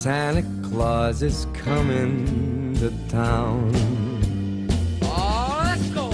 Santa Claus is coming to town. Oh, let's go!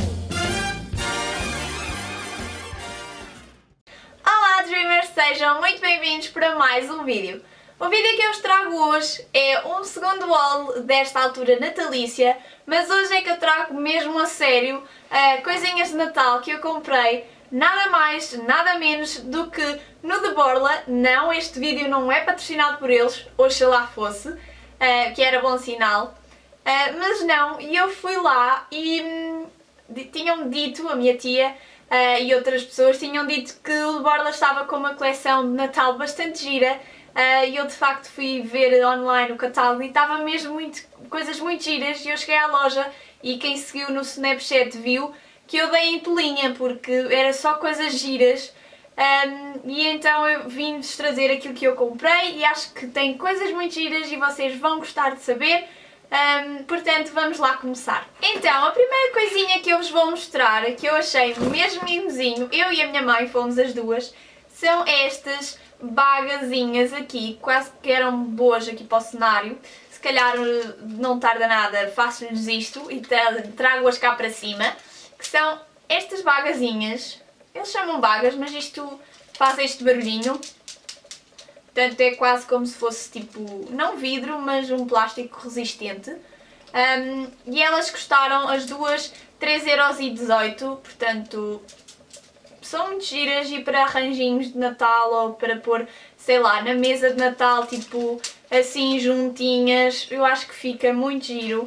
Olá, Dreamers! Sejam muito bem-vindos para mais um vídeo. O vídeo que eu vos trago hoje é um segundo haul desta altura natalícia, mas hoje é que eu trago mesmo a sério coisinhas de Natal que eu comprei, nada mais, nada menos do que no The Borla. Não, este vídeo não é patrocinado por eles, oxalá fosse, que era bom sinal, mas não, e eu fui lá e tinham dito, a minha tia e outras pessoas tinham dito que o The Borla estava com uma coleção de Natal bastante gira. E eu de facto fui ver online o catálogo e estava mesmo coisas muito giras, e eu cheguei à loja e quem seguiu no Snapchat viu que eu dei em tolinha porque era só coisas giras, e então eu vim-vos trazer aquilo que eu comprei e acho que tem coisas muito giras e vocês vão gostar de saber, portanto vamos lá começar. Então a primeira coisinha que eu vos vou mostrar, que eu achei mesmo mimosinho, eu e a minha mãe fomos as duas, são estas bagazinhas aqui, quase que eram boas aqui para o cenário. Se calhar não tarda nada, faço-lhes isto e trago-as cá para cima, que são estas bagazinhas. Eles chamam bagas, mas isto faz este barulhinho. Portanto é quase como se fosse tipo, não vidro, mas um plástico resistente. E elas custaram as duas 3,18€, portanto são muito giras e para arranjinhos de Natal ou para pôr, sei lá, na mesa de Natal, tipo assim juntinhas, eu acho que fica muito giro.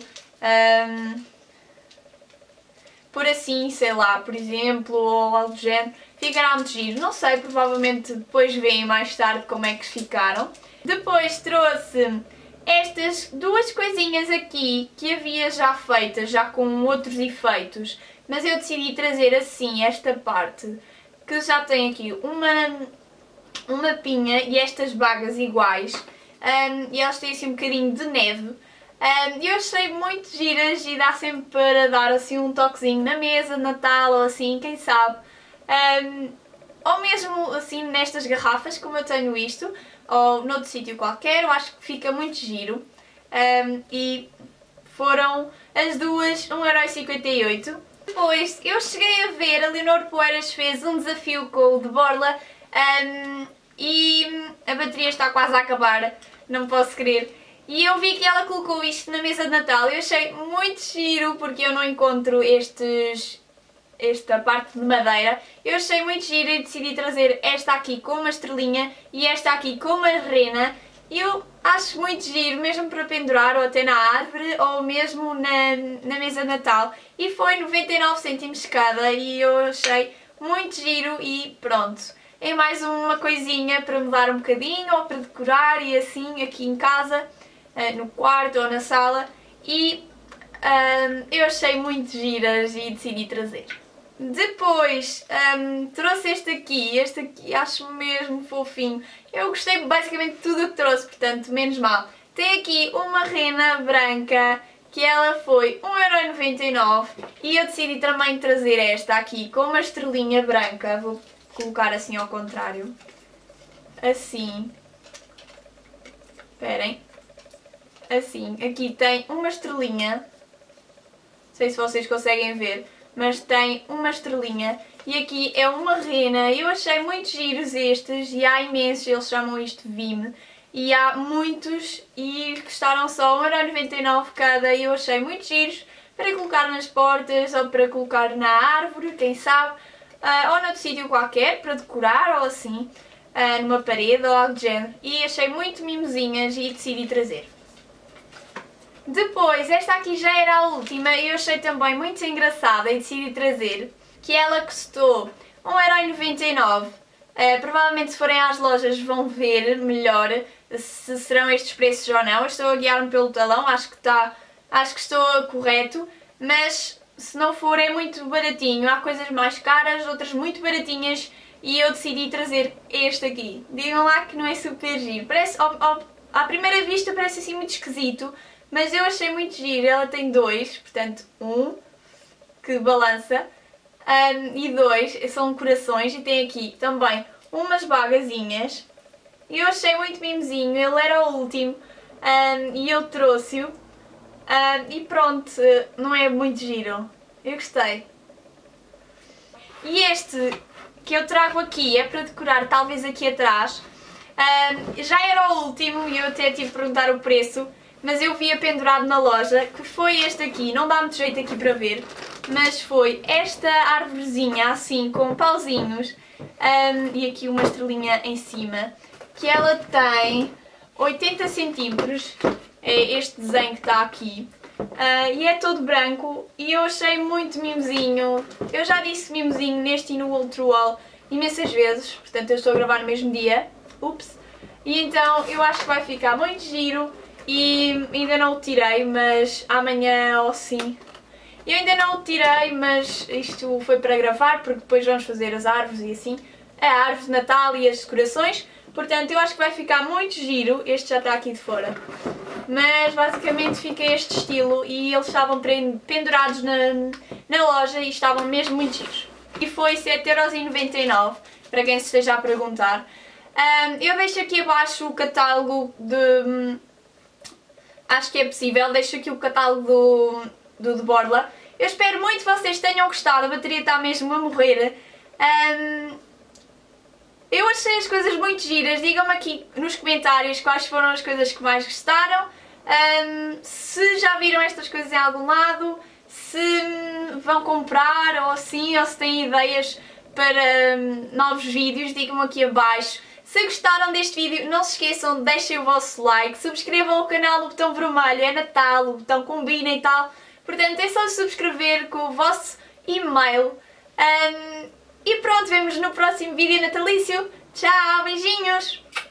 Por assim, sei lá, por exemplo, ou algo do género, ficará muito giro. Não sei, provavelmente depois veem mais tarde como é que ficaram. Depois trouxe estas duas coisinhas aqui que havia já feitas, já com outros efeitos, mas eu decidi trazer assim esta parte, que já tem aqui uma pinha e estas bagas iguais, e elas têm assim um bocadinho de neve. Eu achei muito giras e dá sempre para dar assim um toquezinho na mesa de Natal ou assim, quem sabe. Ou mesmo assim nestas garrafas, como eu tenho isto, ou noutro sítio qualquer, eu acho que fica muito giro. E foram as duas 1,58€. Depois eu cheguei a ver, a Leonor Poeiras fez um desafio com o The Borla, e a bateria está quase a acabar, não posso crer. E eu vi que ela colocou isto na mesa de Natal e eu achei muito giro porque eu não encontro esta parte de madeira. Eu achei muito giro e decidi trazer esta aqui com uma estrelinha e esta aqui com uma rena. Eu acho muito giro, mesmo para pendurar ou até na árvore ou mesmo na mesa de Natal. E foi 99 cêntimos cada e eu achei muito giro e pronto. É mais uma coisinha para mudar um bocadinho ou para decorar e assim aqui em casa, no quarto ou na sala. E eu achei muito giras e decidi trazer. Depois trouxe este aqui acho mesmo fofinho. Eu gostei basicamente de tudo o que trouxe, portanto menos mal. Tem aqui uma rena branca que ela foi 1,99€ e eu decidi também trazer esta aqui com uma estrelinha branca. Vou colocar assim ao contrário, assim, esperem, assim, aqui tem uma estrelinha, não sei se vocês conseguem ver, mas tem uma estrelinha e aqui é uma rena. Eu achei muito giros estes e há imensos, eles chamam isto Vime, e há muitos e custaram só 1,99€ cada e eu achei muito giros para colocar nas portas ou para colocar na árvore, quem sabe, ou noutro sítio qualquer para decorar ou assim, numa parede ou algo do género, e achei muito mimosinhas e decidi trazer. Depois, esta aqui já era a última e eu achei também muito engraçada e decidi trazer, que ela custou 1,99€. Provavelmente se forem às lojas vão ver melhor se serão estes preços ou não. Eu estou a guiar-me pelo talão, acho que estou correto, mas se não for é muito baratinho. Há coisas mais caras, outras muito baratinhas e eu decidi trazer este aqui. Digam lá que não é super giro. Parece, à primeira vista parece assim muito esquisito, mas eu achei muito giro. Ela tem dois, portanto um que balança e dois são corações e tem aqui também umas bagazinhas. Eu achei muito mimosinho, ele era o último. e eu trouxe-o. E pronto, não é muito giro. Eu gostei. E este que eu trago aqui é para decorar talvez aqui atrás. Já era o último e eu até tive de perguntar o preço, mas eu via pendurado na loja, que foi este aqui. Não dá muito jeito aqui para ver, mas foi esta árvorezinha assim com pauzinhos e aqui uma estrelinha em cima, que ela tem 80 centímetros, é este desenho que está aqui. E é todo branco e eu achei muito mimosinho. Eu já disse mimosinho neste e no outro wall imensas vezes, portanto eu estou a gravar no mesmo dia. Ups! E então eu acho que vai ficar muito giro e ainda não o tirei, mas amanhã ou sim. Eu ainda não o tirei, mas isto foi para gravar porque depois vamos fazer as árvores e assim. A árvore de Natal e as decorações. Portanto eu acho que vai ficar muito giro. Este já está aqui de fora. Mas basicamente fica este estilo e eles estavam pendurados na loja e estavam mesmo muito giros. E foi 7,99€, para quem se esteja a perguntar. Eu deixo aqui abaixo o catálogo de... Acho que é possível, deixo aqui o catálogo do de Borla. Eu espero muito que vocês tenham gostado, a bateria está mesmo a morrer. Eu achei as coisas muito giras, digam-me aqui nos comentários quais foram as coisas que mais gostaram, se já viram estas coisas em algum lado, se vão comprar ou assim, ou se têm ideias para novos vídeos, digam-me aqui abaixo. Se gostaram deste vídeo, não se esqueçam de deixem o vosso like, subscrevam o canal, o botão vermelho é Natal, o botão combina e tal, portanto é só subscrever com o vosso e-mail. E pronto, vemos no próximo vídeo natalício. Tchau, beijinhos!